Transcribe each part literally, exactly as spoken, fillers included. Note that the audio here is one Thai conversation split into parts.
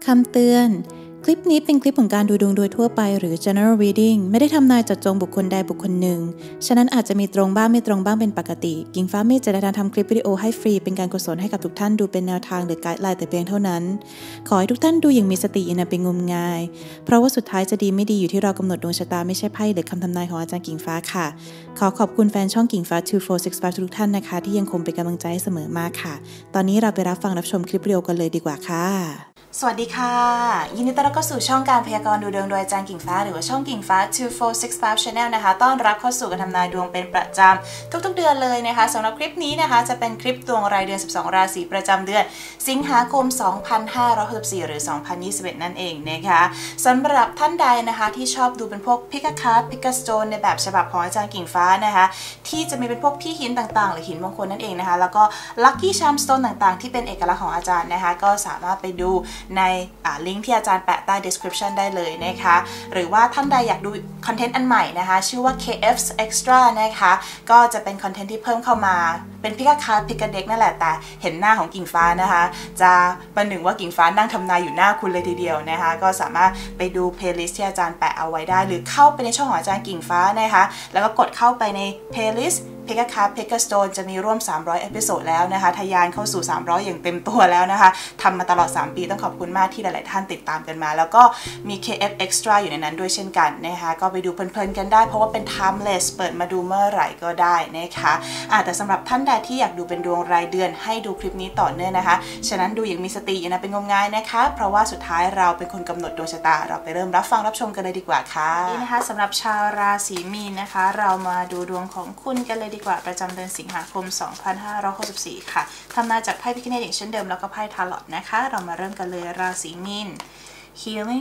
คำเตือนคลิปนี้เป็นคลิปของการดูดวงโดยทั่วไปหรือ general reading ไม่ได้ทำนายเจาะจงบุคคลใดบุคคลหนึ่งฉะนั้นอาจจะมีตรงบ้างไม่ตรงบ้างเป็นปกติกิ่งฟ้ามีเจตนาทำคลิปวิดีโอให้ฟรีเป็นการกุศลให้กับทุกท่านดูเป็นแนวทางหรือไกด์ไลน์แต่เพียงเท่านั้นขอให้ทุกท่านดูอย่างมีสติอย่าเป็นงมงายเพราะว่าสุดท้ายจะดีไม่ดีอยู่ที่เรากำหนดดวงชะตาไม่ใช่ไพ่หรือคำทำนายของอาจารย์กิ่งฟ้าค่ะขอขอบคุณแฟนช่องกิ่งฟ้าสอง สี่ หก ห้าทุกท่านนะคะที่ยังคงเป็นกำลังใจให้เสมอมาค่ะตอนนี้เราไปรับฟังรับชมคลิปวิดีโอกันเลยดีกว่าค่ะสวัสดีค่ะยินดีต้อนรับเข้าสู่ช่องการพยากรณ์ดูดวงโดยอาจารย์กิ่งฟ้าหรือว่าช่องกิ่งฟ้าสอง สี่ หก ห้า Channel นะคะต้อนรับเข้าสู่การทำนายดวงเป็นประจำทุกๆเดือนเลยนะคะสำหรับคลิปนี้นะคะจะเป็นคลิปดวงรายเดือนสิบสองราศีประจำเดือนสิงหาคมสองพันห้าร้อยหกสิบสี่หรือสองพันยี่สิบเอ็ดนั่นเองนะคะสำหรับท่านใดนะคะที่ชอบดูเป็นพวกพิกาคาร์ดพิกาสโตนในแบบฉบับของอาจารย์กิ่งฟ้านะคะที่จะมีเป็นพวกพี่หินต่างๆหรือหินมงคลนั่นเองนะคะแล้วก็ลัคกี้ชาร์มสโตนต่างๆที่เป็นเอกลักษณ์ของอาจารย์นะคะก็สามารถไปดูในลิงก์ที่อาจารย์แปะใต้ description ได้เลยนะคะหรือว่าท่านใดอยากดูคอนเทนต์อันใหม่นะคะชื่อว่า เค เอฟ Extra นะคะก็จะเป็นคอนเทนต์ที่เพิ่มเข้ามาเป็นพิกาคาร์ดพิกาเด็กนั่นแหละแต่เห็นหน้าของกิ่งฟ้านะคะจะประหนึ่งว่ากิ่งฟ้านั่งทำนายอยู่หน้าคุณเลยทีเดียวนะคะก็สามารถไปดู playlist ที่อาจารย์แปะเอาไว้ได้หรือเข้าไปในช่องของอาจารย์กิ่งฟ้านะคะแล้วก็กดเข้าไปใน playlistพิกาคาร์ดพิกาสโตนจะมีร่วมสามร้อยเอพิโซดแล้วนะคะทะยานเข้าสู่สามร้อยอย่างเต็มตัวแล้วนะคะทำมาตลอดสามปีต้องขอบคุณมากที่หลายๆท่านติดตามกันมาแล้วก็มี เค เอฟ Extra อยู่ในนั้นด้วยเช่นกันนะคะก็ไปดูเพลินๆกันได้เพราะว่าเป็น timeless เปิดมาดูเมื่อไหร่ก็ได้นะคะอ่ะแต่สำหรับท่านใดที่อยากดูเป็นดวงรายเดือนให้ดูคลิปนี้ต่อเนื่องนะคะฉะนั้นดูอย่างมีสติอย่านะเป็นงมงายนะคะเพราะว่าสุดท้ายเราเป็นคนกำหนดดวงชะตาเราไปเริ่มรับฟังรับชมกันเลยดีกว่าค่ะนี่นะคะสำหรับชาวราศีมีนนะคะเรามาดูดวงของคุณกันเลยดีกว่าประจำเดือนสิงหาคมสองพันห้าร้อยหกสิบสี่ค่ะทำนายจากไพ่พิฆเนศอย่างเช่นเดิมแล้วก็ไพ่ทาร์ลอตนะคะเรามาเริ่มกันเลยราศีมีน healing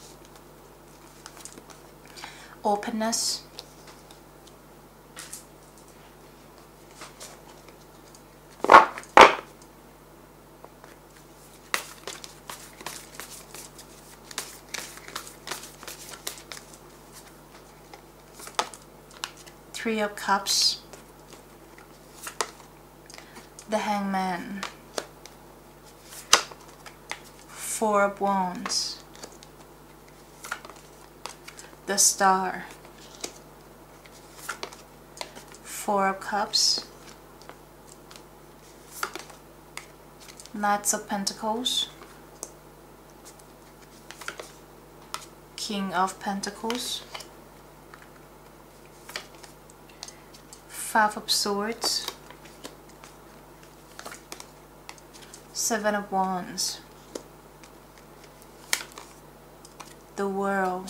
openness Three of Cups The Hangman Four of Wands The Star Four of Cups Knights of Pentacles King of Pentacles Five of Swords Seven of Wands The World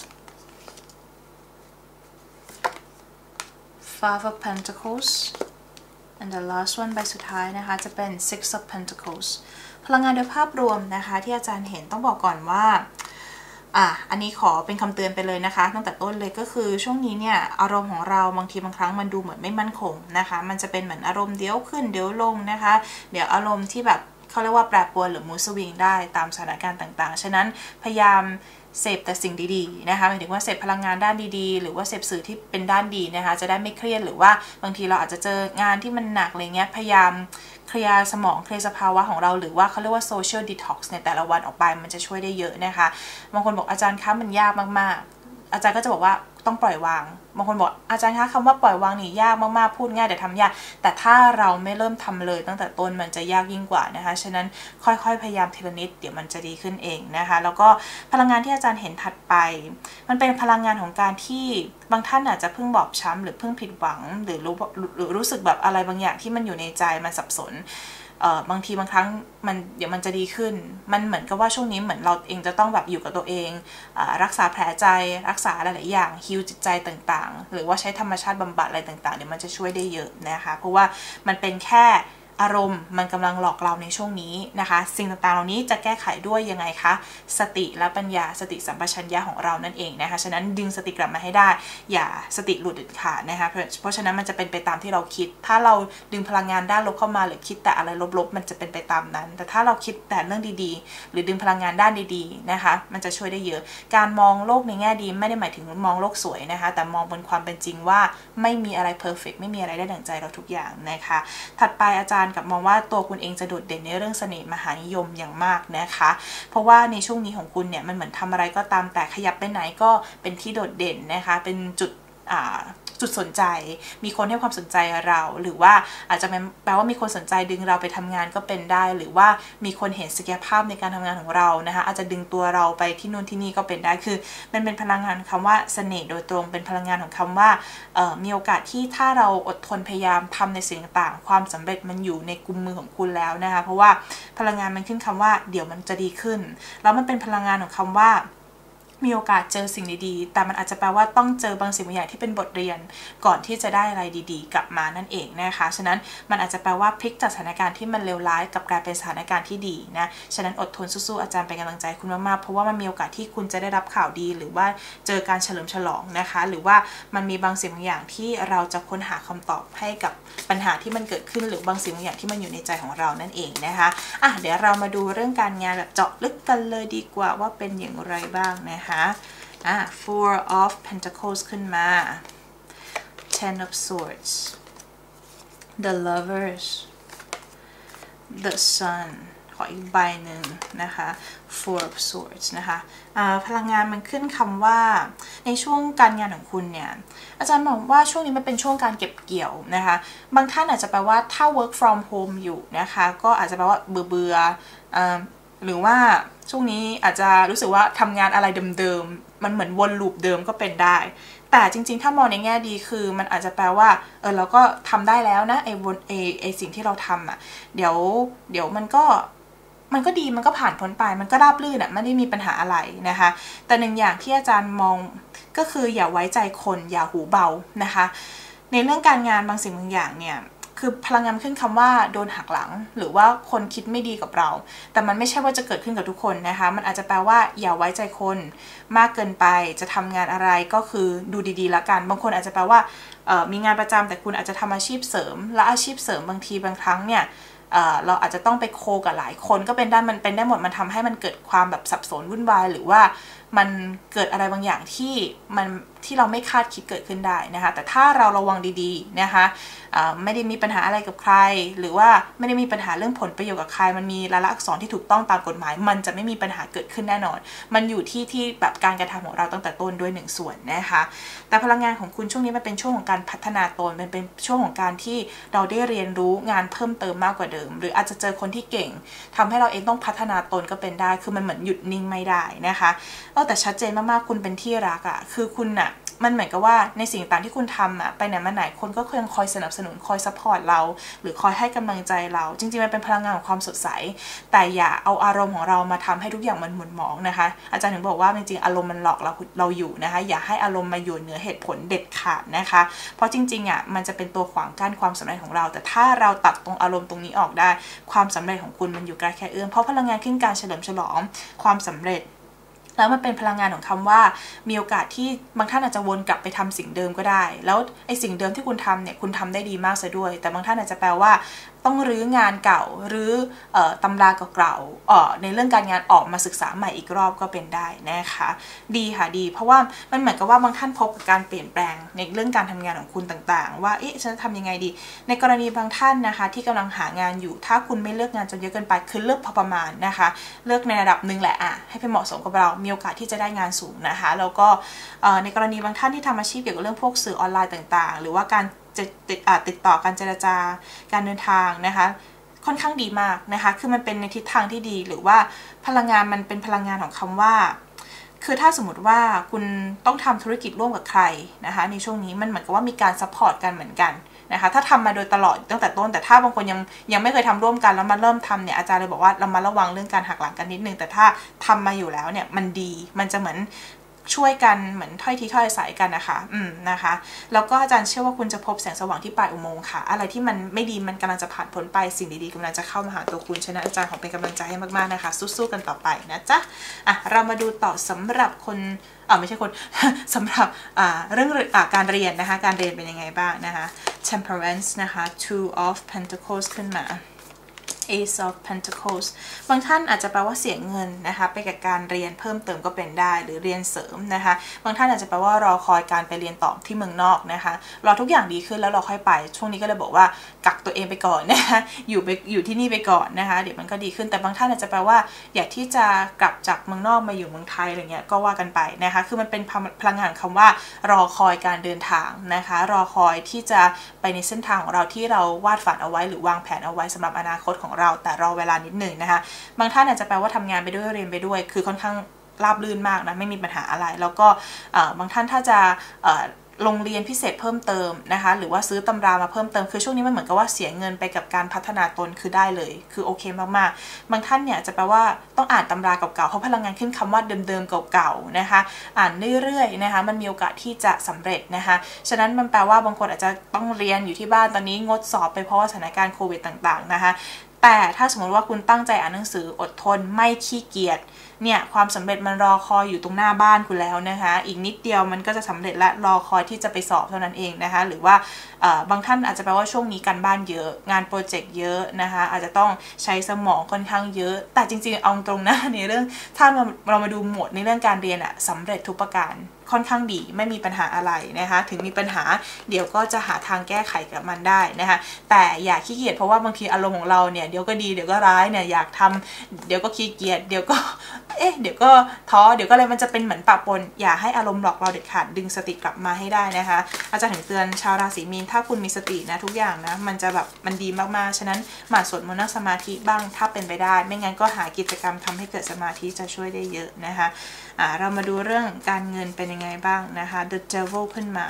Five of Pentacles and the last one ใบสุดท้ายนะคะจะเป็น Six of Pentacles พลังงานโดยภาพรวมนะคะที่อาจารย์เห็นต้องบอกก่อนว่าอ่ะอันนี้ขอเป็นคำเตือนไปเลยนะคะตั้งแต่ต้นเลยก็คือช่วงนี้เนี่ยอารมณ์ของเราบางทีบางครั้งมันดูเหมือนไม่มั่นคงนะคะมันจะเป็นเหมือนอารมณ์เดี๋ยวขึ้นเดี๋ยวลงนะคะเดี๋ยวอารมณ์ที่แบบเขาเรียกว่าแปรปรวนหรือมูสวิงได้ตามสถานการณ์ต่างๆฉะนั้นพยายามเสพแต่สิ่งดีๆนะคะหมายถึงว่าเสพพลังงานด้านดีๆหรือว่าเสพสื่อที่เป็นด้านดีนะคะจะได้ไม่เครียดหรือว่าบางทีเราอาจจะเจองานที่มันหนักอะไรเงี้ยพยายามเคลียร์สมองเคลียร์สภาวะของเราหรือว่าเขาเรียกว่า social detox ในแต่ละวันออกไปมันจะช่วยได้เยอะนะคะบางคนบอกอาจารย์คะมันยากมากๆอาจารย์ก็จะบอกว่าต้องปล่อยวางบางคนบอกอาจารย์คะคำว่าปล่อยวางนี่ยากมากๆพูดง่ายแต่ทำยากแต่ถ้าเราไม่เริ่มทำเลยตั้งแต่ต้นมันจะยากยิ่งกว่านะคะฉะนั้นค่อยๆพยายามทีละนิดเดี๋ยวมันจะดีขึ้นเองนะคะแล้วก็พลังงานที่อาจารย์เห็นถัดไปมันเป็นพลังงานของการที่บางท่านอาจจะเพิ่งบอบช้ำหรือเพิ่งผิดหวังหรือรู้หรือรู้สึกแบบอะไรบางอย่างที่มันอยู่ในใจมันสับสนเอ่อบางทีบางครั้งมันเดี๋ยวมันจะดีขึ้นมันเหมือนกับว่าช่วงนี้เหมือนเราเองจะต้องแบบอยู่กับตัวเองรักษาแผลใจรักษาหลายๆอย่างฮีลจิตใจต่างๆหรือว่าใช้ธรรมชาติบำบัดอะไรต่างๆเดี๋ยวมันจะช่วยได้เยอะนะคะเพราะว่ามันเป็นแค่อารมณ์มันกำลังหลอกเราในช่วงนี้นะคะสิ่งต่างๆเหล่านี้จะแก้ไขด้วยยังไงคะสติและปัญญาสติสัมปชัญญะของเรานั่นเองนะคะฉะนั้นดึงสติกลับมาให้ได้อย่าสติหลุดเด็ดขาดนะคะเพราะฉะนั้นมันจะเป็นไปตามที่เราคิดถ้าเราดึงพลังงานด้านลบเข้ามาหรือคิดแต่อะไรลบๆมันจะเป็นไปตามนั้นแต่ถ้าเราคิดแต่เรื่องดีๆหรือดึงพลังงานด้านดีๆนะคะมันจะช่วยได้เยอะการมองโลกในแง่ดีไม่ได้หมายถึงมองโลกสวยนะคะแต่มองบนความเป็นจริงว่าไม่มีอะไรเพอร์เฟกต์ไม่มีอะไรได้ดั่งใจเราทุกอย่างนะคะถัดไปอาจารย์ย์กับมองว่าตัวคุณเองจะโดดเด่นในเรื่องเสน่ห์มหานิยมอย่างมากนะคะเพราะว่าในช่วงนี้ของคุณเนี่ยมันเหมือนทำอะไรก็ตามแต่ขยับไปไหนก็เป็นที่โดดเด่นนะคะเป็นจุดจุดสนใจมีคนให้ความสนใจเราหรือว่าอาจจะแปลว่ามีคนสนใจดึงเราไปทำงานก็เป็นได้หรือว่ามีคนเห็นศักยภาพในการทำงานของเรานะคะอาจจะดึงตัวเราไปที่นู่นที่นี่ก็เป็นได้คือมันเป็นพลังงานคำว่าเสน่ห์โดยตรงเป็นพลังงานของคำว่ามีโอกาสที่ถ้าเราอดทนพยายามทำในสิ่งต่างๆความสำเร็จมันอยู่ในกุมมือของคุณแล้วนะคะเพราะว่าพลังงานมันขึ้นคำว่าเดี๋ยวมันจะดีขึ้นแล้วมันเป็นพลังงานของคำว่ามีโอกาสเจอสิ่งดีๆแต่มันอาจจะแปลว่าต้องเจอบางสิ่งบางอย่างที่เป็นบทเรียนก่อนที่จะได้อะไรดีๆกลับมานั่นเองนะคะฉะนั้นมันอาจจะแปลว่าพลิกจากสถานการณ์ที่มันเลวร้ายกับกลายเป็นสถานการณ์ที่ดีนะฉะนั้นอดทนสู้ๆอาจารย์เป็นกำลังใจคุณมากๆเพราะว่ามันมีโอกาสที่คุณจะได้รับข่าวดีหรือว่าเจอการเฉลิมฉลองนะคะหรือว่ามันมีบางสิ่งบางอย่างที่เราจะค้นหาคำตอบให้กับปัญหาที่มันเกิดขึ้นหรือบางสิ่งบางอย่างที่มันอยู่ในใจของเรานั่นเองนะคะอ่ะเดี๋ยวเรามาดูเรื่องการงานแบบเจาะลึกกันเลยดีกว่าว่าเป็นอย่างไรบ้างนะคะอ่ะ four of pentacles ขึ้นมา ten of swords the lovers the sun ขออีกใบหนึ่งนะคะ four of swords นะคะพลังงานมันขึ้นคำว่าในช่วงการงานของคุณเนี่ยอาจารย์บอกว่าช่วงนี้มันเป็นช่วงการเก็บเกี่ยวนะคะบางท่านอาจจะแปลว่าถ้า work from home อยู่นะคะก็อาจจะแปลว่าเบื่อเบื่อหรือว่าช่วงนี้อาจจะรู้สึกว่าทำงานอะไรเดิมๆมันเหมือนวนลูปเดิมก็เป็นได้แต่จริงๆถ้ามองในแง่ดีคือมันอาจจะแปลว่าเออเราก็ทำได้แล้วนะไอ้วนไอ้ไอ้สิ่งที่เราทำอ่ะเดี๋ยวเดี๋ยวมันก็มันก็ดีมันก็ผ่านพ้นไปมันก็ราบรื่นอ่ะไม่ได้มีปัญหาอะไรนะคะแต่หนึ่งอย่างที่อาจารย์มองก็คืออย่าไว้ใจคนอย่าหูเบานะคะในเรื่องการงานบางสิ่งบางอย่างเนี่ยคือพลังงานขึ้นคำว่าโดนหักหลังหรือว่าคนคิดไม่ดีกับเราแต่มันไม่ใช่ว่าจะเกิดขึ้นกับทุกคนนะคะมันอาจจะแปลว่าอย่าไว้ใจคนมากเกินไปจะทำงานอะไรก็คือดูดีๆละกันบางคนอาจจะแปลว่ามีงานประจำแต่คุณอาจจะทำอาชีพเสริมและอาชีพเสริมบางทีบางครั้งเนี่ยเราอาจจะต้องไปโคกับหลายคนก็เป็นได้มันเป็นได้หมดมันทำให้มันเกิดความแบบสับสนวุ่นวายหรือว่ามันเกิดอะไรบางอย่างที่มันที่เราไม่คาดคิดเกิดขึ้นได้นะคะแต่ถ้าเราระวังดีๆนะคะไม่ได้มีปัญหาอะไรกับใครหรือว่าไม่ได้มีปัญหาเรื่องผลประโยชน์กับใครมันมีลายลักษณ์อักษรที่ถูกต้องตามกฎหมายมันจะไม่มีปัญหาเกิดขึ้นแน่นอนมันอยู่ที่ที่แบบการกระทำของเราตั้งแต่ต้นด้วยหนึ่งส่วนนะคะแต่พลังงานของคุณช่วงนี้มันเป็นช่วงของการพัฒนาตนมันเป็นช่วงของการที่เราได้เรียนรู้งานเพิ่มเติมมากกว่าเดิมหรืออาจจะเจอคนที่เก่งทำให้เราเองต้องพัฒนาตนก็เป็นได้คือมันเหมือนหยุดนิ่งไม่ได้นะคะแต่ชัดเจนมากๆคุณเป็นที่รักอ่ะคือคุณอ่ะมันเหมือนกับว่าในสิ่งต่างที่คุณทำอะไปไหนมาไหนคนก็ยังคอยสนับสนุนคอยซัพพอร์ตเราหรือคอยให้กำลังใจเราจริงๆมันเป็นพลังงานของความสดใสแต่อย่าเอาอารมณ์ของเรามาทำให้ทุกอย่างมันหมุนหมองนะคะอาจารย์ถึงบอกว่าจริงๆอารมณ์มันหลอกเราเราอยู่นะคะอย่าให้อารมณ์มาอยู่เหนือเหตุผลเด็ดขาดนะคะเพราะจริงๆอะมันจะเป็นตัวขวางกั้นความสำเร็จของเราแต่ถ้าเราตัดตรงอารมณ์ตรงนี้ออกได้ความสำเร็จของคุณมันอยู่ใกล้แค่เอื้อมเพราะพลังงานขึ้นการเฉลิมฉลองความสำเร็จแล้วมันเป็นพลังงานของคำว่ามีโอกาสที่บางท่านอาจจะวนกลับไปทำสิ่งเดิมก็ได้แล้วไอ้สิ่งเดิมที่คุณทำเนี่ยคุณทำได้ดีมากซะด้วยแต่บางท่านอาจจะแปลว่าต้องรื้องานเก่าหรือเอ่อตำราเก่าๆในเรื่องการงานออกมาศึกษาใหม่อีกรอบก็เป็นได้นะคะดีค่ะดีเพราะว่ามันเหมือนกับว่าบางท่านพบกับการเปลี่ยนแปลงในเรื่องการทำงานของคุณต่างๆว่าเอ๊ะฉันจะทำยังไงดีในกรณีบางท่านนะคะที่กำลังหางานอยู่ถ้าคุณไม่เลือกงานจนเยอะเกินไปคือเลือกพอประมาณนะคะเลือกในระดับหนึ่งแหละอ่ะให้เป็นเหมาะสมกับเรามีโอกาสที่จะได้งานสูงนะคะแล้วก็ในกรณีบางท่านที่ทำอาชีพเกี่ยวกับเรื่องพวกสื่อออนไลน์ต่างๆหรือว่าการจะติดติดต่อการเจรจาการเดินทางนะคะค่อนข้างดีมากนะคะคือมันเป็นในทิศทางที่ดีหรือว่าพลังงานมันเป็นพลังงานของคำว่าคือถ้าสมมติว่าคุณต้องทำธุรกิจร่วมกับใครนะคะในช่วงนี้มันเหมือนกับว่ามีการซัพพอร์ตกันเหมือนกันนะคะถ้าทำมาโดยตลอดตั้งแต่ต้นแต่ถ้าบางคนยังยังไม่เคยทำร่วมกันแล้วมาเริ่มทำเนี่ยอาจารย์เลยบอกว่าเรามาระวังเรื่องการหักหลังกันนิดนึงแต่ถ้าทำมาอยู่แล้วเนี่ยมันดีมันจะเหมือนช่วยกันเหมือนถ้อยทีถ้อยอาศัยกันนะคะอืมนะคะแล้วก็อาจารย์เชื่อว่าคุณจะพบแสงสว่างที่ปลายอุโมงค์ค่ะอะไรที่มันไม่ดีมันกำลังจะผ่านพ้นไปสิ่งดีๆกำลังจะเข้ามาหาตัวคุณฉะนั้นอาจารย์ขอเป็นกำลังใจให้มากๆนะคะสู้ๆกันต่อไปนะจ๊ะอ่ะเรามาดูต่อสำหรับคนอ่าไม่ใช่คน สำหรับอ่าเรื่องอ่าการเรียนนะคะการเรียนเป็นยังไงบ้างนะคะ temperance นะคะ two of pentacles ขึ้นมา Ace of Pentacles บางท่านอาจจะแปลว่าเสียเงินนะคะไปกับการเรียนเพิ่มเติมก็เป็นได้หรือเรียนเสริมนะคะบางท่านอาจจะแปลว่ารอคอยการไปเรียนต่อที่เมืองนอกนะคะรอทุกอย่างดีขึ้นแล้วเราค่อยไปช่วงนี้ก็เลยบอกว่ากักตัวเองไปก่อนนะคะอยู่ไปอยู่ที่นี่ไปก่อนนะคะเดี๋ยวมันก็ดีขึ้นแต่บางท่านอาจจะแปลว่าอยากที่จะกลับจากเมืองนอกมาอยู่เมืองไทยอะไรเงี้ยก็ว่ากันไปนะคะคือมันเป็นพลังงานคำว่ารอคอยการเดินทางนะคะรอคอยที่จะไปในเส้นทางของเราที่เราวาดฝันเอาไว้หรือวางแผนเอาไว้สำหรับอนาคตของเราแต่รอเวลานิดหนึ่งนะคะบางท่านอาจจะแปลว่าทำงานไปด้วยเรียนไปด้วยคือค่อนข้างราบรื่นมากนะไม่มีปัญหาอะไรแล้วก็บางท่านถ้าจะลงเรียนพิเศษเพิ่มเติมนะคะหรือว่าซื้อตำรามาเพิ่มเติมคือช่วงนี้มันเหมือนกับว่าเสียเงินไปกับการพัฒนาตนคือได้เลยคือโอเคมากๆบางท่านเนี่ยจะแปลว่าต้องอ่านตำราเก่าๆเพราะพลังงานขึ้นคำว่าเดิมๆเก่าๆนะคะอ่านเรื่อยๆนะคะมันมีโอกาสที่จะสำเร็จนะคะฉะนั้นมันแปลว่าบางคนอาจจะต้องเรียนอยู่ที่บ้านตอนนี้งดสอบไปเพราะว่าสถานการณ์โควิดต่างๆนะคะแต่ถ้าสมมติว่าคุณตั้งใจอ่านหนังสืออดทนไม่ขี้เกียจเนี่ยความสำเร็จมันรอคอยอยู่ตรงหน้าบ้านคุณแล้วนะคะอีกนิดเดียวมันก็จะสำเร็จและรอคอยที่จะไปสอบเท่านั้นเองนะคะหรือว่าบางท่านอาจจะแปลว่าช่วงนี้การบ้านเยอะงานโปรเจกต์เยอะนะคะอาจจะต้องใช้สมองค่อนข้างเยอะแต่จริงๆเอาตรงนะในเรื่องถ้าเราเรามาดูหมวดในเรื่องการเรียนอะสำเร็จทุกประการค่อนข้างดีไม่มีปัญหาอะไรนะคะถึงมีปัญหาเดี๋ยวก็จะหาทางแก้ไขกับมันได้นะคะแต่อย่าขี้เกียจเพราะว่าบางทีอารมณ์ของเราเนี่ยเดี๋ยวก็ดีเดี๋ยวก็ร้ายเนี่ยอยากทำเดี๋ยวก็ขี้เกียจเดี๋ยวก็เอ๊ะเดี๋ยวก็ท้อเดี๋ยวก็อะไรมันจะเป็นเหมือนปะปนอย่าให้อารมณ์หลอกเราเด็ดขาดดึงสติกลับมาให้ได้นะคะอาจารย์ถึงเตือนชาวราศีมีนถ้าคุณมีสตินะทุกอย่างนะมันจะแบบมันดีมากๆฉะนั้นหมั่นสวดมนต์นั่งสมาธิบ้างถ้าเป็นไปได้ไม่งั้นก็หากิจกรรมทำให้เกิดสมาธิจะช่วยได้เยอะนะคะอ่าเรามาดูเรื่องการเงินเป็นยังไงบ้างนะคะ The Devil ขึ้นมา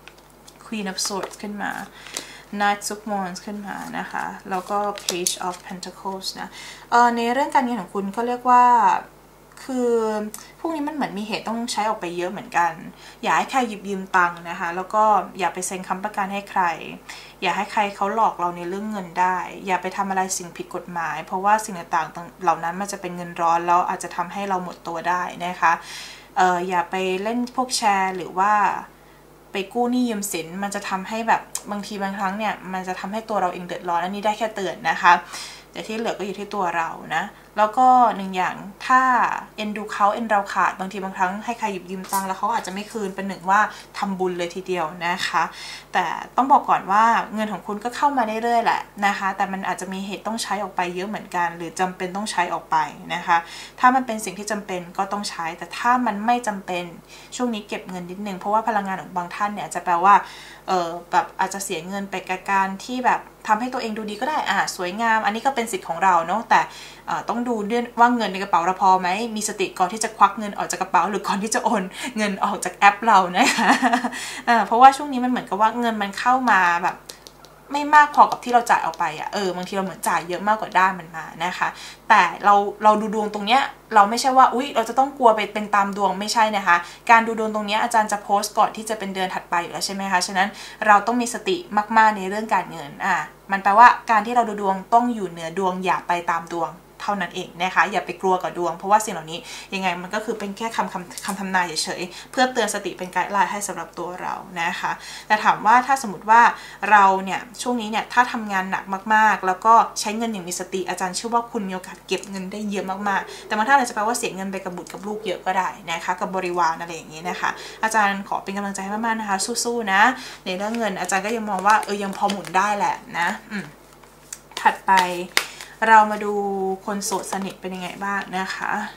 Queen of Swords ขึ้นมา Knight of Wands ขึ้นมานะคะแล้วก็ Page of Pentacles นะเอ่อในเรื่องการเงินของคุณก็เรียกว่าคือพวกนี้มันเหมือนมีเหตุต้องใช้ออกไปเยอะเหมือนกันอย่าให้ใครหยิบยืมตังค์นะคะแล้วก็อย่าไปเซ็นค้ำประกันให้ใครอย่าให้ใครเขาหลอกเราในเรื่องเงินได้อย่าไปทำอะไรสิ่งผิดกฎหมายเพราะว่าสิ่งต่างๆเหล่านั้นมันจะเป็นเงินร้อนแล้วอาจจะทำให้เราหมดตัวได้นะคะเอ่ออย่าไปเล่นพวกแชร์หรือว่าไปกู้หนี้ยืมสินมันจะทำให้แบบบางทีบางครั้งเนี่ยมันจะทำให้ตัวเราเองเดือดร้อนอันนี้ได้แค่เตือนนะคะแต่ที่เหลือก็อยู่ที่ตัวเรานะแล้วก็หนึ่งอย่างถ้าเอ็นดูเขาเอ็นเราขาดบางทีบางครั้งให้ใครหยิบยืมตังค์แล้วเขาอาจจะไม่คืนเป็นหนึ่งว่าทำบุญเลยทีเดียวนะคะแต่ต้องบอกก่อนว่าเงินของคุณก็เข้ามาเรื่อยๆแหละนะคะแต่มันอาจจะมีเหตุต้องใช้ออกไปเยอะเหมือนกันหรือจำเป็นต้องใช้ออกไปนะคะถ้ามันเป็นสิ่งที่จำเป็นก็ต้องใช้แต่ถ้ามันไม่จำเป็นช่วงนี้เก็บเงินนิดนึงเพราะว่าพลังงานของบางท่านเนี่ยจะแปลว่าเออแบบอาจจะเสียเงินไปกับการที่แบบทำให้ตัวเองดูดีก็ได้อ่าสวยงามอันนี้ก็เป็นสิทธิ์ของเราเนาะแต่ต้องดูด้วยว่าเงินในกระเป๋าเราพอไหมมีสติก่อนที่จะควักเงินออกจากกระเป๋าหรือก่อนที่จะโอนเงินออกจากแอปเรานะคะเพราะว่าช่วงนี้มันเหมือนกับว่าเงินมันเข้ามาแบบไม่มากพอกับที่เราจ่ายออกไปอ่ะเออบางทีเราเหมือนจ่ายเยอะมากกว่าได้มันมานะคะแต่เราเราดูดวงตรงเนี้ยเราไม่ใช่ว่าอุ๊ยเราจะต้องกลัวไปเป็นตามดวงไม่ใช่นะคะการดูดวงตรงนี้อาจารย์จะโพสต์ก่อนที่จะเป็นเดือนถัดไปอยู่แล้วใช่ไหมคะฉะนั้นเราต้องมีสติมากๆในเรื่องการเงินอ่ะมันแปลว่าการที่เราดูดวงต้องอยู่เหนือดวงอย่าไปตามดวงเท่านั้นเองนะคะอย่าไปกลัวกับดวงเพราะว่าสิ่งเหล่านี้ยังไงมันก็คือเป็นแค่คำคำคำทำนายเฉยๆเพื่อเตือนสติเป็นไกด์ไลน์ให้สำหรับตัวเรานะคะแต่ถามว่าถ้าสมมติว่าเราเนี่ยช่วงนี้เนี่ยถ้าทำงานหนักมากๆแล้วก็ใช้เงินอย่างมีสติอาจารย์เชื่อว่าคุณมีโอกาสเก็บเงินได้เยอะมากๆแต่บางท่านอาจจะแปลว่าเสียเงินไปกับบุตรกับลูกเยอะก็ได้นะคะกับบริวารอะไรอย่างนี้นะคะอาจารย์ขอเป็นกำลังใจให้มากๆนะคะสู้ๆนะในเรื่องเงินอาจารย์ก็ยังมองว่าเออยังพอหมุนได้แหละนะอืมถัดไปเรามาดูคนโสดสนิทเป็นยังไงบ้างนะคะ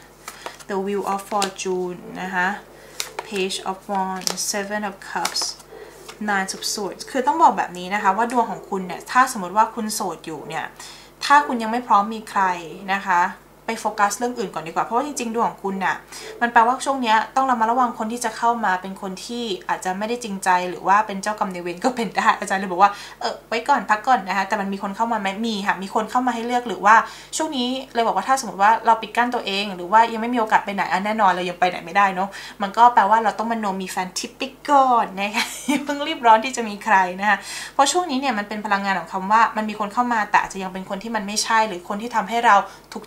The Wheel of Fortune นะคะ Page of Wands Seven of Cups Nine of Swords คือต้องบอกแบบนี้นะคะว่าดวงของคุณเนี่ยถ้าสมมติว่าคุณโสดอยู่เนี่ยถ้าคุณยังไม่พร้อมมีใครนะคะไปโฟกัสเรื่องอื่นก่อนดีกว่าเพราะว่าจริงๆดวงของคุณน่ะมันแปลว่าช่วงนี้ต้องระมัดระวังคนที่จะเข้ามาเป็นคนที่อาจจะไม่ได้จริงใจหรือว่าเป็นเจ้ากรรมนายเวรก็เป็นได้อาจารย์เลยบอกว่าเออไว้ก่อนพักก่อนนะคะแต่มันมีคนเข้ามาไหมมีค่ะมีคนเข้ามาให้เลือกหรือว่าช่วงนี้เลยบอกว่าถ้าสมมติว่าเราปิดกั้นตัวเองหรือว่ายังไม่มีโอกาสไปไหนอันแน่นอนเรายังไปไหนไม่ได้เนาะมันก็แปลว่าเราต้องมโนมีแฟนทิปปิกก่อนนะคะเพิ่งรีบร้อนที่จะมีใครนะคะเพราะช่วงนี้เนี่ยมันเป็นพลังงานของคำว่ามันมีคนเข้ามาแต่อาจจะยังเป็นคนที่มันไม่ใช่หรือคนที่ทำให้เราทุกข์ใจเป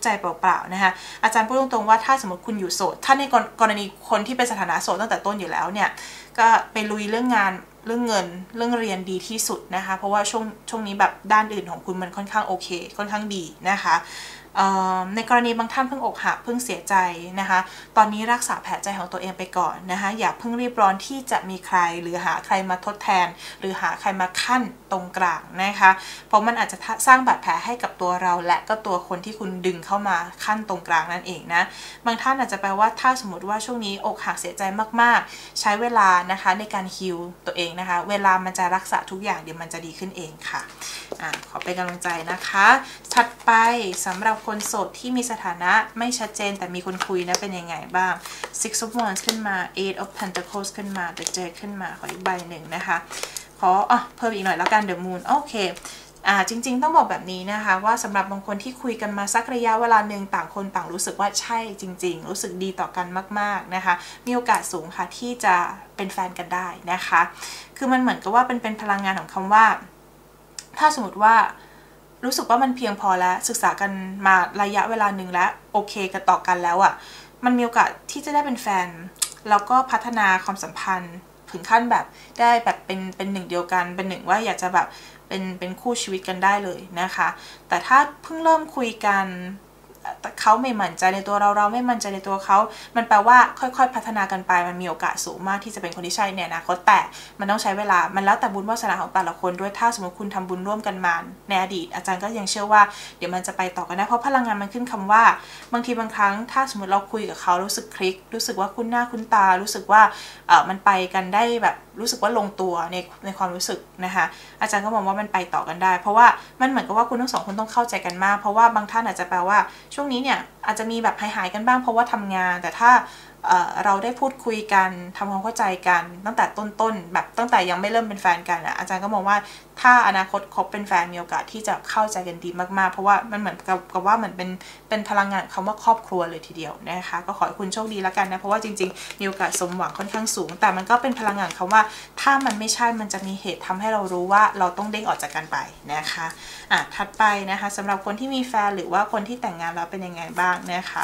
ล่าวนะคะอาจารย์พูดตรงๆว่าถ้าสมมติคุณอยู่โสดถ้าในกรณีคนที่เป็นสถานะโสดตั้งแต่ต้นอยู่แล้วเนี่ยก็ไปลุยเรื่องงานเรื่องเงินเรื่องเรียนดีที่สุดนะคะเพราะว่าช่วงช่วงนี้แบบด้านอื่นของคุณมันค่อนข้างโอเคค่อนข้างดีนะคะในกรณีบางท่านเพิ่งอกหักเพิ่งเสียใจนะคะตอนนี้รักษาแผลใจของตัวเองไปก่อนนะคะอย่าเพิ่งรีบร้อนที่จะมีใครหรือหาใครมาทดแทนหรือหาใครมาขั้นตรงกลางนะคะเพราะมันอาจจะสร้างบาดแผลให้กับตัวเราและก็ตัวคนที่คุณดึงเข้ามาขั้นตรงกลางนั่นเองนะบางท่านอาจจะแปลว่าถ้าสมมติว่าช่วงนี้อกหักเสียใจมากๆใช้เวลานะคะในการฮีลตัวเองนะคะเวลามันจะรักษาทุกอย่างเดี๋ยวมันจะดีขึ้นเองค่ะอ่ะขอเป็นกำลังใจนะคะถัดไปสำหรับคนโสดที่มีสถานะไม่ชัดเจนแต่มีคนคุยนะเป็นยังไงบ้าง six of wands ขึ้นมา eight of pentacles ขึ้นมา the jade ขึ้นมาขออีกใบหนึ่งนะคะขออ่ะเพิ่มอีกหน่อยแล้วกัน the moon โอเคอ่าจริงๆต้องบอกแบบนี้นะคะว่าสำหรับบางคนที่คุยกันมาสักระยะเวลาหนึ่งต่างคนต่างรู้สึกว่าใช่จริงๆรู้สึกดีต่อกันมากๆนะคะมีโอกาสสูงค่ะที่จะเป็นแฟนกันได้นะคะคือมันเหมือนกับว่าเป็นเป็นพลังงานของคำว่าถ้าสมมติว่ารู้สึกว่ามันเพียงพอแล้วศึกษากันมาระยะเวลาหนึ่งแล้วโอเคกันต่อกันแล้วอ่ะมันมีโอกาสที่จะได้เป็นแฟนแล้วก็พัฒนาความสัมพันธ์ถึงขั้นแบบได้แบบเป็นเป็นหนึ่งเดียวกันเป็นหนึ่งว่าอยากจะแบบเป็นเป็นคู่ชีวิตกันได้เลยนะคะแต่ถ้าเพิ่งเริ่มคุยกันเขาไม่มั่นใจในตัวเราเราไม่มั่นใจในตัวเขามันแปลว่าค่อยๆพัฒนากันไปมันมีโอกาสสูงมากที่จะเป็นคนที่ใช่ในอนาคตแต่มันต้องใช้เวลามันแล้วแต่บุญวาสนาของแต่ละคนด้วยถ้าสมมติคุณทำบุญร่วมกันมาในอดีตอาจารย์ก็ยังเชื่อว่าเดี๋ยวมันจะไปต่อกันได้เพราะพลังงานมันขึ้นคำว่าบางทีบางครั้งถ้าสมมติเราคุยกับเขารู้สึกคลิกรู้สึกว่าคุ้นหน้าคุ้นตารู้สึกว่าเออมันไปกันได้แบบรู้สึกว่าลงตัวในในความรู้สึกนะคะอาจารย์ก็มองว่ามันไปต่อกันได้เพราะว่ามันเหมือนกับว่าคุณทั้งสองคนต้องเข้าใจกันมากเพราะว่าบางท่านอาจจะแปลว่าช่วงนี้เนี่ยอาจจะมีแบบหายๆกันบ้างเพราะว่าทำงานแต่ถ้า เอ่อ เราได้พูดคุยกันทำความเข้าใจกันตั้งแต่ต้นๆแบบตั้งแต่ยังไม่เริ่มเป็นแฟนกันอ่ะอาจารย์ก็มองว่าถ้าอนาคตคบเป็นแฟนมีโอกาสที่จะเข้าใจกันดีมากๆเพราะว่ามันเหมือนกับกับว่าเหมือนเป็นเป็นพลังงานคำว่าครอบครัวเลยทีเดียวนะคะก็ขอให้คุณโชคดีแล้วกันนะเพราะว่าจริงๆมีโอกาสสมหวังค่อนข้างสูงแต่มันก็เป็นพลังงานคำว่าถ้ามันไม่ใช่มันจะมีเหตุทำให้เรารู้ว่าเราต้องเด้งออกจากกันไปนะคะอ่ะถัดไปนะคะสำหรับคนที่มีแฟนหรือว่าคนที่แต่งงานแล้วเป็นยังไงบ้างนะคะ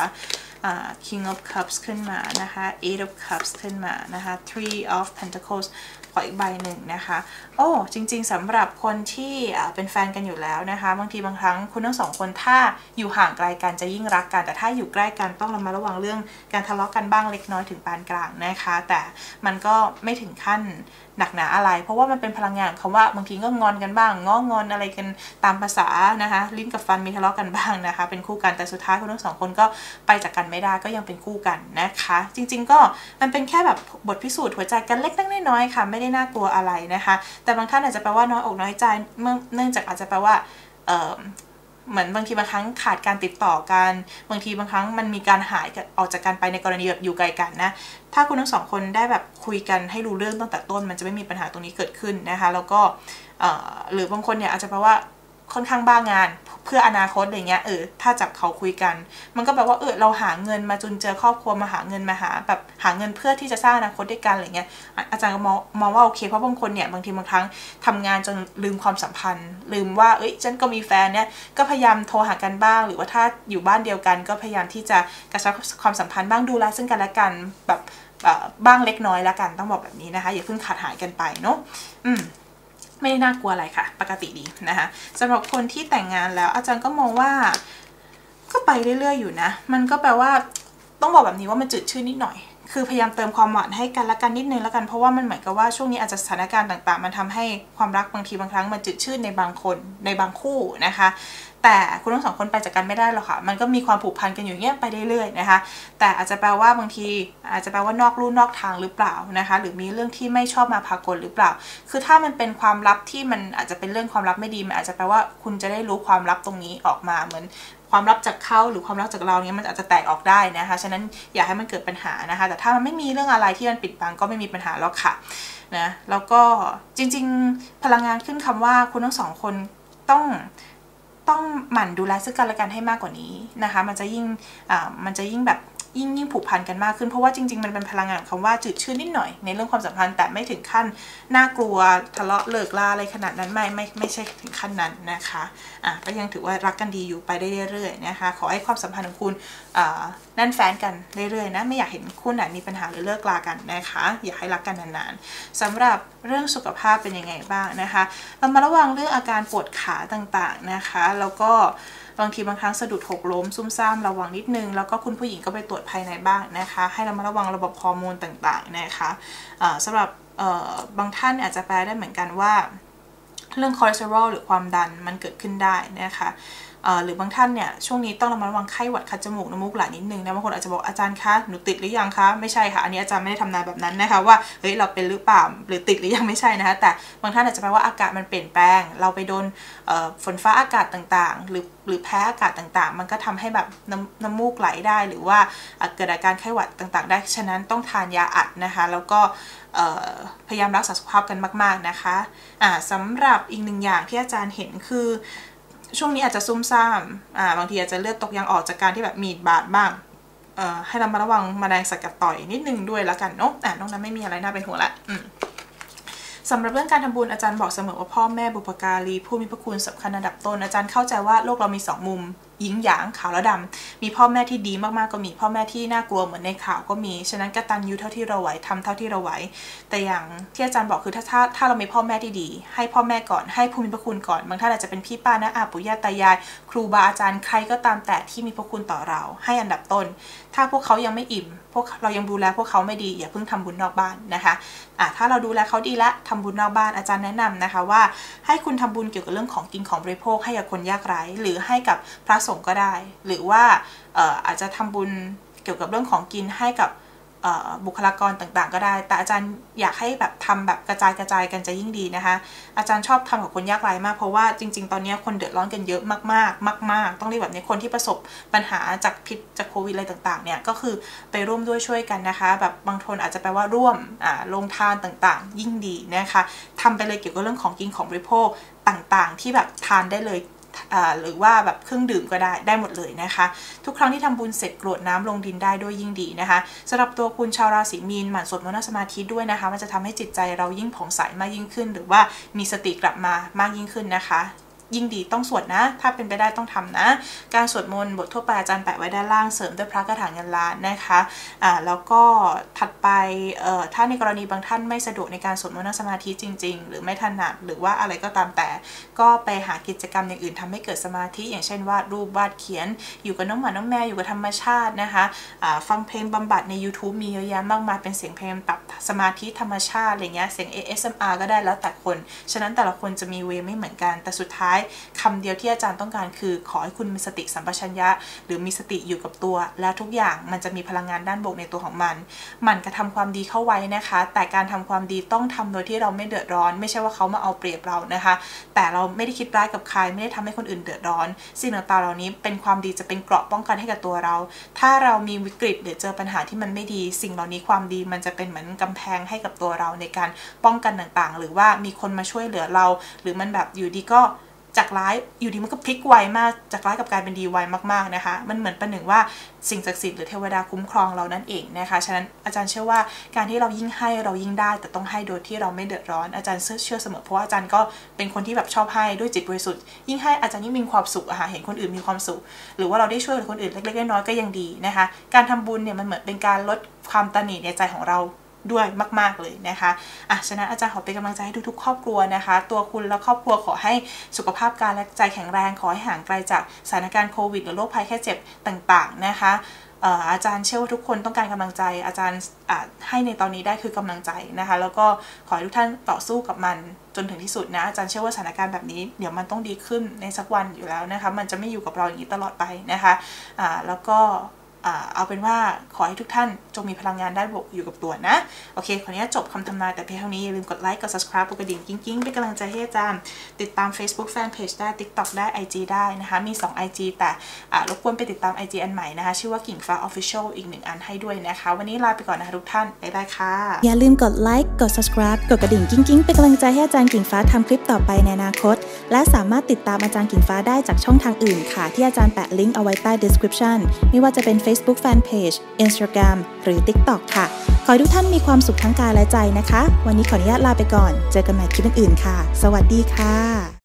King of Cups ขึ้นมานะคะ Eight of Cups ขึ้นมานะคะ Three of Pentacles ขออีกใบหนึ่งนะคะโอ้จริงๆสำหรับคนที่เป็นแฟนกันอยู่แล้วนะคะบางทีบางครั้งคุณทั้งสองคนถ้าอยู่ห่างไกลกันจะยิ่งรักกันแต่ถ้าอยู่ใกล้กันต้องระมัดระวังเรื่องการทะเลาะกันบ้างเล็กน้อยถึงปานกลางนะคะแต่มันก็ไม่ถึงขั้นหนักหนาอะไรเพราะว่ามันเป็นพลังงานคำว่าบางทีก็งอนกันบ้างง้องอนอะไรกันตามภาษานะคะลิ้นกับฟันมีทะเลาะกันบ้างนะคะเป็นคู่กันแต่สุดท้ายคุณทั้งสองคนก็ไปจากกันไม่ได้ก็ยังเป็นคู่กันนะคะจริงๆก็มันเป็นแค่แบบบทพิสูจน์หัวใจกันเล็กน้อยๆค่ะไม่ได้น่ากลัวอะไรนะคะแต่บางท่านอาจจะแปลว่าน้อยอกน้อยใจเนื่องจากอาจจะแปลว่าเอ่อเหมือนบางทีบางครั้งขาดการติดต่อกันบางทีบางครั้งมันมีการหายออกจากกันไปในกรณีแบบอยู่ไกลกันนะถ้าคุณทั้งสองคนได้แบบคุยกันให้รู้เรื่องตั้งแต่ต้นมันจะไม่มีปัญหาตรงนี้เกิดขึ้นนะคะแล้วก็หรือบางคนเนี่ยอาจจะแปลว่าค่อนข้างบ้างานเพื่ออนาคตอะไรเงี้ยเออถ้าจับเขาคุยกันมันก็แปลว่าเออเราหาเงินมาจุนเจือครอบครัวมาหาเงินมาหาแบบหาเงินเพื่อที่จะสร้างอนาคตด้วยกันอะไรเงี้ยอาจารย์ก็มองมองว่าโอเคเพราะบางคนเนี่ยบางทีบางครั้งทำงานจนลืมความสัมพันธ์ลืมว่าเอ้ยฉันก็มีแฟนเนี่ยก็พยายามโทรหากันบ้างหรือว่าถ้าอยู่บ้านเดียวกันก็พยายามที่จะกระชับความสัมพันธ์บ้างดูแลซึ่งกันและกันแบบบ้างเล็กน้อยแล้วกันต้องบอกแบบนี้นะคะอย่าเพิ่งขาดหายกันไปเนาะอืมไม่ได้น่ากลัวอะไรค่ะปกติดีนะคะสำหรับคนที่แต่งงานแล้วอาจารย์ก็มองว่าก็ไปเรื่อยๆอยู่นะมันก็แปลว่าต้องบอกแบบนี้ว่ามันจืดชืดนิดหน่อยคือพยายามเติมความหวานให้กันและกันนิดนึงแล้วกันเพราะว่ามันเหมือนกับว่าช่วงนี้อาจจะสถานการณ์ต่างๆมันทำให้ความรักบางทีบางครั้งมันจืดชืดในบางคนในบางคู่นะคะแต่คุณทั้งสองคนไปจากกันไม่ได้หรอกค่ะมันก็มีความผูกพันกันอยู่เงี้ยไปเรื่อยๆนะคะแต่อาจจะแปลว่าบางทีอาจจะแปลว่านอกลู่นอกทางหรือเปล่านะคะหรือมีเรื่องที่ไม่ชอบมาพากลหรือเปล่าคือถ้ามันเป็นความลับที่มันอาจจะเป็นเรื่องความลับไม่ดีมันอาจจะแปลว่าคุณจะได้รู้ความลับตรงนี้ออกมาเหมือนความลับจากเขาหรือความลับจากเราเนี้ยมันอาจจะแตกออกได้นะคะฉะนั้นอย่าให้มันเกิดปัญหานะคะแต่ถ้ามันไม่มีเรื่องอะไรที่มันปิดบังก็ไม่มีปัญหาหรอกค่ะนะแล้วก็จริงๆพลังงานขึ้นคำว่าคุณทั้งสองคนต้องต้องหมั่นดูแลซึ่งกันและกันให้มากกว่านี้นะคะมันจะยิ่งอ่ามันจะยิ่งแบบยิ่งยิ่งผูกพันกันมากขึ้นเพราะว่าจริงๆมันเป็นพลังงานของคำว่าจืดชืดนิดหน่อยในเรื่องความสัมพันธ์แต่ไม่ถึงขั้นน่ากลัวทะเลาะเลิกลาอะไรขนาดนั้นไม่ไม่ไม่ใช่ถึงขั้นนั้นนะคะอ่ะก็ยังถือว่ารักกันดีอยู่ไปได้เรื่อยๆนะคะขอให้ความสัมพันธ์ของคุณอ่าแน่นแฟนกันเรื่อยๆนะไม่อยากเห็นคู่ไหนมีปัญหาหรือเลิกลากันนะคะอยากให้รักกันนานๆสำหรับเรื่องสุขภาพเป็นยังไงบ้างนะคะเรามาระวังเรื่องอาการปวดขาต่างๆนะคะแล้วก็บางทีบางครั้งสะดุดหกล้มซุ่มซ่ามระวังนิดนึงแล้วก็คุณผู้หญิงก็ไปตรวจภายในบ้างนะคะให้เรามาระวังระบบฮอร์โมนต่างๆนะคะสำหรับบางท่านอาจจะแปลได้เหมือนกันว่าเรื่องคอเลสเตอรอลหรือความดันมันเกิดขึ้นได้นะคะหรือบางท่านเนี่ยช่วงนี้ต้องระมัดระวังไข้หวัดคัดจมูกน้ำมูกไหลนิดนึงนะบางคนอาจจะบอกอาจารย์คะหนูติดหรือยังคะไม่ใช่ค่ะอันนี้อาจารย์ไม่ได้ทำนายแบบนั้นนะคะว่าเฮ้ยเราเป็นหรือเปล่าหรือติดหรือยังไม่ใช่นะคะแต่บางท่านอาจจะแปลว่าอากาศมันเปลี่ยนแปลงเราไปโดนฝนฟ้าอากาศต่างๆหรือหรือแพ้อากาศต่างๆมันก็ทำให้แบบน้ำน้ำมูกไหลได้หรือว่าเกิดอาการไข้หวัดต่างๆได้ฉะนั้นต้องทานยาอัดนะคะแล้วก็พยายามรักษาสุขภาพกันมากๆนะคะะสำหรับอีกหนึ่งอย่างที่อาจารย์เห็นคือช่วงนี้อาจจะซุ่มซ่ามอ่าบางทีอาจจะเลือดตกยางออกจากการที่แบบมีดบาดบ้างเอ่อให้เรามาระวังแมลงสัตว์กัดต่อยนิดนึงด้วยแล้วกันเนาะอ่านอกนั้นไม่มีอะไรน่าเป็นห่วงละอืมสำหรับเรื่องการทำบุญอาจารย์บอกเสมอว่าพ่อแม่บุพการีผู้มีพระคุณสำคัญอันดับต้นอาจารย์เข้าใจว่าโลกเรามีสองมุมหยิงหยางขาวและดำมีพ่อแม่ที่ดีมากๆก็มีพ่อแม่ที่น่ากลัวเหมือนในข่าวก็มีฉะนั้นกตัญญูเท่าที่เราไหวทำเท่าที่เราไหวแต่อย่างที่อาจารย์บอกคือถ้าถ้าถ้าเรามีพ่อแม่ที่ดีให้พ่อแม่ก่อนให้ผู้มีพระคุณก่อนบางท่านอาจจะเป็นพี่ป้าน้าอาปู่ย่าตายายครูบาอาจารย์ใครก็ตามแต่ที่มีพระคุณต่อเราให้อันดับต้นถ้าพวกเขายังไม่อิ่มพวกเรายังดูแลพวกเขาไม่ดีอย่าเพิ่งทำบุญนอกบ้านนะคะอ่ะถ้าเราดูแลเขาดีแล้วทำบุญนอกบ้านอาจารย์แนะนำนะคะว่าให้คุณทำบุญเกี่ยวกับเรื่องของกินของบริโภคให้กับคนยากไร้หรือให้กับพระสงฆ์ก็ได้หรือว่าเอ่ออาจจะทำบุญเกี่ยวกับเรื่องของกินให้กับบุคลากรต่างๆก็ได้แต่อาจารย์อยากให้แบบทำแบบกระจายกระจายกันจะยิ่งดีนะคะอาจารย์ชอบทำกับคนยากไร้มากเพราะว่าจริงๆตอนนี้คนเดือดร้อนกันเยอะมากๆมากๆต้องเรียกแบบนี้คนที่ประสบปัญหาจากพิษจากโควิดอะไรต่างๆเนี่ยก็คือไปร่วมด้วยช่วยกันนะคะแบบบางคนอาจจะแปลว่าร่วมลงทานต่างๆยิ่งดีนะคะทำไปเลยเกี่ยวกับเรื่องของกินของบริโภคต่างๆที่แบบทานได้เลยหรือว่าแบบเครื่องดื่มก็ได้ได้หมดเลยนะคะทุกครั้งที่ทำบุญเสร็จกรวดน้ำลงดินได้ด้วยยิ่งดีนะคะสำหรับตัวคุณชาวราศีมีนหมั่นสวดมนต์นั่งสมาธิด้วยนะคะมันจะทำให้จิตใจเรายิ่งผ่องใสมากยิ่งขึ้นหรือว่ามีสติกลับมามากยิ่งขึ้นนะคะยิ่งดีต้องสวดนะถ้าเป็นไปได้ต้องทำนะการสวดมนต์บททั่วไปอาจารย์แปะไว้ด้านล่างเสริมด้วยพระคาถาเงินล้านนะคะอ่าแล้วก็ถัดไปเอ่อถ้าในกรณีบางท่านไม่สะดวกในการสวดมนต์นั่งสมาธิจริงๆหรือไม่ถนัดหรือว่าอะไรก็ตามแต่ก็ไปหากิจกรรมอย่างอื่นทำให้เกิดสมาธิอย่างเช่นวาดรูปวาดเขียนอยู่กับน้องหมาน้องแมวอยู่กับธรรมชาตินะคะอ่าฟังเพลงบำบัดใน YouTube มีเยอะแยะมากมายเป็นเสียงเพลงแบบสมาธิธรรมชาติอะไรเงี้ยเสียง เอ เอส เอ็ม อาร์ ก็ได้แล้วแต่คนฉะนั้นแต่ละคนจะมีเวไม่เหมือนกันแต่สุดท้ายคำเดียวที่อาจารย์ต้องการคือขอให้คุณมีสติสัมปชัญญะหรือมีสติอยู่กับตัวและทุกอย่างมันจะมีพลังงานด้านบวกในตัวของมันมันกระทำความดีเข้าไว้นะคะแต่การทำความดีต้องทำโดยที่เราไม่เดือดร้อนไม่ใช่ว่าเขามาเอาเปรียบเรานะคะแต่เราไม่ได้คิดร้ายกับใครไม่ได้ทำให้คนอื่นเดือดร้อนสิ่งต่างๆเหล่านี้เป็นความดีจะเป็นเกราะป้องกันให้กับตัวเราถ้าเรามีวิกฤตหรือเจอปัญหาที่มันไม่ดีสิ่งเหล่านี้ความดีมันจะเป็นเหมือนกำแพงให้กับตัวเราในการป้องกันต่างๆหรือว่ามีคนมาช่วยเหลือเราหรือมันแบบอยู่ดีก็จากร้ายอยู่ดีมันก็พลิกไวมากจากร้ายกับกลายเป็นดีไวมากๆนะคะมันเหมือนประหนึ่งว่าสิ่งศักดิ์สิทธิ์หรือเทวดาคุ้มครองเรานั่นเองนะคะฉะนั้นอาจารย์เชื่อว่าการที่เรายิ่งให้เรายิ่งได้แต่ต้องให้โดยที่เราไม่เดือดร้อนอาจารย์เชื่อเสมอเพราะว่าอาจารย์ก็เป็นคนที่แบบชอบให้ด้วยจิตบริสุทธิ์ยิ่งให้อาจารย์ยิ่งมีความสุขอะค่ะเห็นคนอื่นมีความสุขหรือว่าเราได้ช่วยคนอื่นเล็กๆน้อยๆก็ยังดีนะคะการทำบุญเนี่ยมันเหมือนเป็นการลดความตนีในใจของเราด้วยมากๆเลยนะคะอ่ะฉะนั้นอาจารย์ขอเป็นกำลังใจให้ทุกๆครอบครัวนะคะตัวคุณและครอบครัวขอให้สุขภาพกายและใจแข็งแรงขอให้ห่างไกลจากสถานการณ์โควิดหรือโรคภัยแค่เจ็บต่างๆนะคะอาจารย์เชื่อว่าทุกคนต้องการกำลังใจอาจารย์ให้ในตอนนี้ได้คือกำลังใจนะคะแล้วก็ขอให้ทุกท่านต่อสู้กับมันจนถึงที่สุดนะอาจารย์เชื่อว่าสถานการณ์แบบนี้เดี๋ยวมันต้องดีขึ้นในสักวันอยู่แล้วนะคะมันจะไม่อยู่กับเราอย่างนี้ตลอดไปนะคะะแล้วก็เอาเป็นว่าขอให้ทุกท่านจงมีพลังงานด้านบวกอยู่กับตัวนะโอเคขออนุญาตจบคำทำนายแต่เพียงเท่านี้อย่าลืมกดไลค์กด ซับสไครบ์ กดกระดิ่งกิ๊งๆเป็นกำลังใจให้อาจารย์ติดตาม Facebook Fanpage ได้ TikTok ได้ ไอ จี ได้นะคะมีสอง ไอ จี แต่รบกวนไปติดตาม ไอ จี อันใหม่นะคะชื่อว่ากิ่งฟ้า Official อีกหนึ่งอันให้ด้วยนะคะวันนี้ลาไปก่อนนะคะทุกท่านบ๊ายบายค่ะอย่าลืมกดไลค์กด ซับสไครบ์ กดกระดิ่งกิ๊งๆเป็นกำลังใจให้อาจารย์กิ่งฟ้าทำคลิปต่อไปในอนาคตและสามารถติดตามอาจารย์กิ่งฟ้าได้จากช่องทางอื่นค่ะที่อาจารย์แปะลิงก์เอาไว้ใต้ description ไม่ว่าจะเป็น Facebook Facebook Fanpage Instagram หรือ TikTok ค่ะขอให้ทุกท่านมีความสุขทั้งกายและใจนะคะวันนี้ขออนุญาตลาไปก่อนเจอกันใหม่คลิปอื่นๆค่ะสวัสดีค่ะ